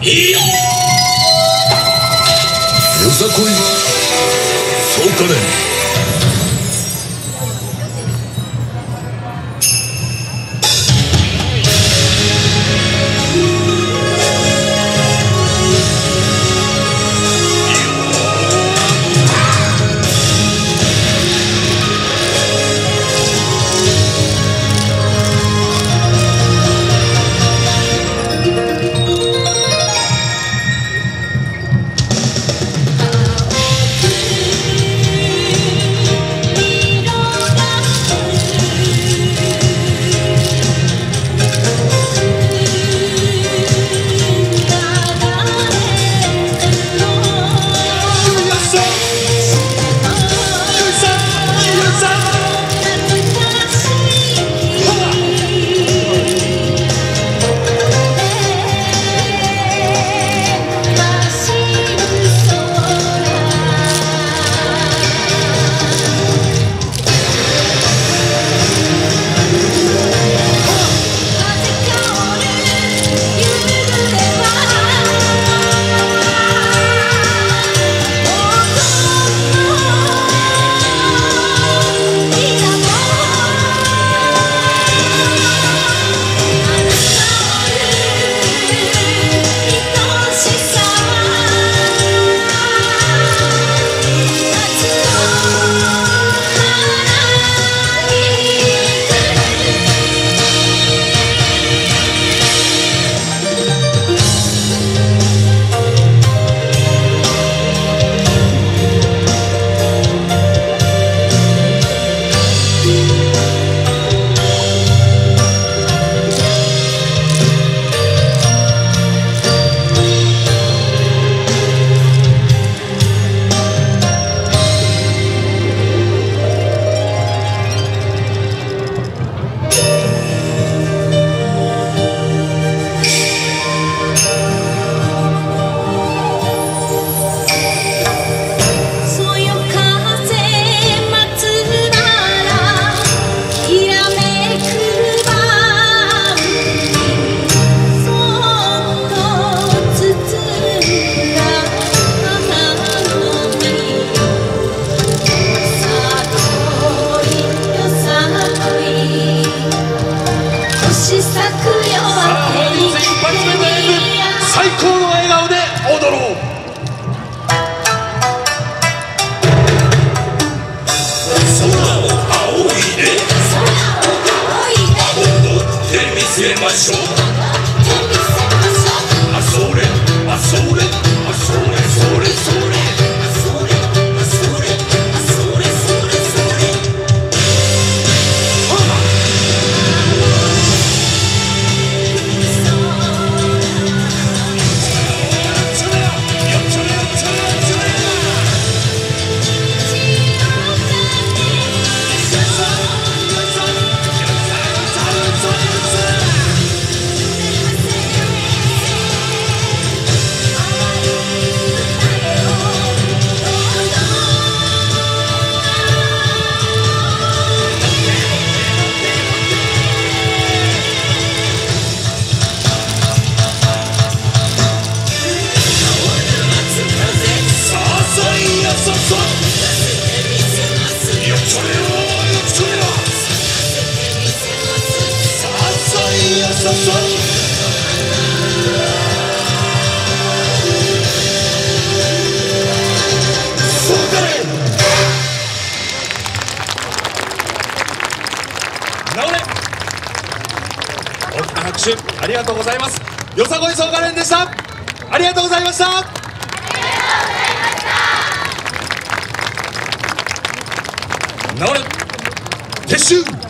いやよさこいそうかね。 最高の笑顔で踊ろう。 空を仰いで踊ってみせましょう。あそれあそれあそれそれそれあそれあそれあそれそれそれ。 大きな拍手ありがとうございます。よさこい総合連でした。ありがとうございました。治れ撤収。